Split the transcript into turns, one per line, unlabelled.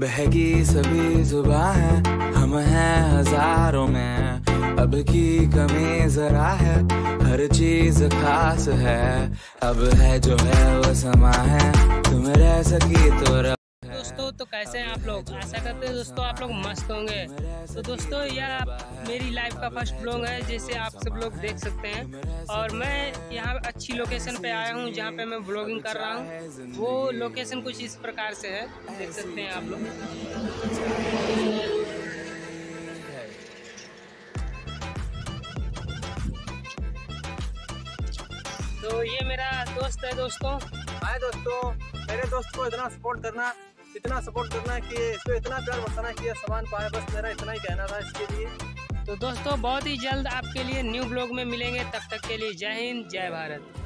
बहकी सभी जुबां है, हम हैं हजारों में, अब की कमी जरा है, हर चीज खास है, अब है जो है वो समा है, तुम रह सकी तो रब।
दोस्तों तो कैसे हैं आप लोग? आशा करते हैं दोस्तों आप लोग मस्त होंगे। तो दोस्तों यह मेरी लाइफ का फर्स्ट ब्लॉग है, जैसे आप सब लोग देख सकते हैं। और मैं यहाँ अच्छी लोकेशन पे आया हूँ जहाँ पे मैं ब्लॉगिंग कर रहा हूँ। वो लोकेशन कुछ इस प्रकार से है, देख सकते हैं आप लोग। तो ये मेरा दोस्त है दोस्तों।
हाय दोस्तों, मेरे दोस्त को इतना सपोर्ट करना कि इसको इतना प्यार बताना कि ये सामान पाए, बस मेरा इतना ही कहना था इसके लिए।
तो दोस्तों बहुत ही जल्द आपके लिए न्यू ब्लॉग में मिलेंगे, तब तक के लिए जय हिंद जय भारत।